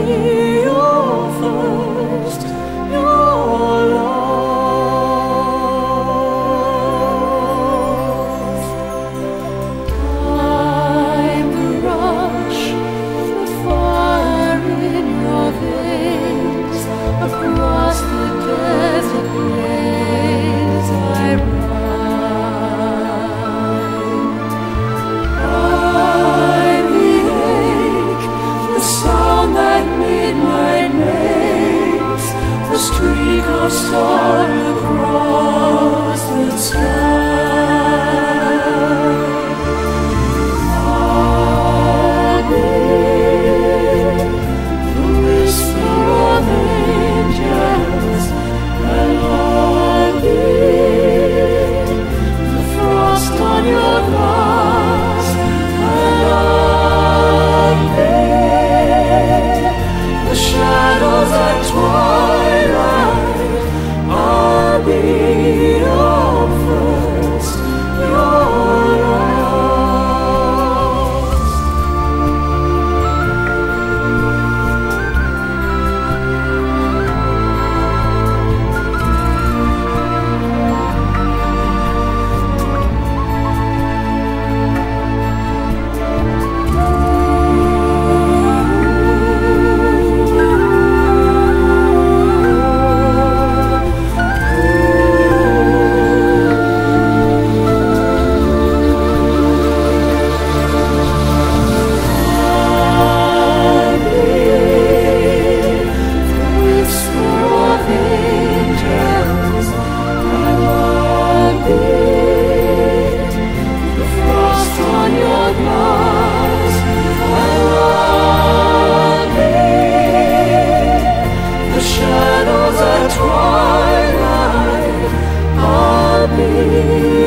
your thirst, your love. I'm the rush of the fire in your veins, across the desert plains I ride. I'm the ache, the sound that midnight makes, the streak of sun across the sky. I'll be the whisper of angels, and I'll be the frost on your glass, and I'll be the shadows at twilight. I'll be your first, your last. Shadows at twilight, I'll be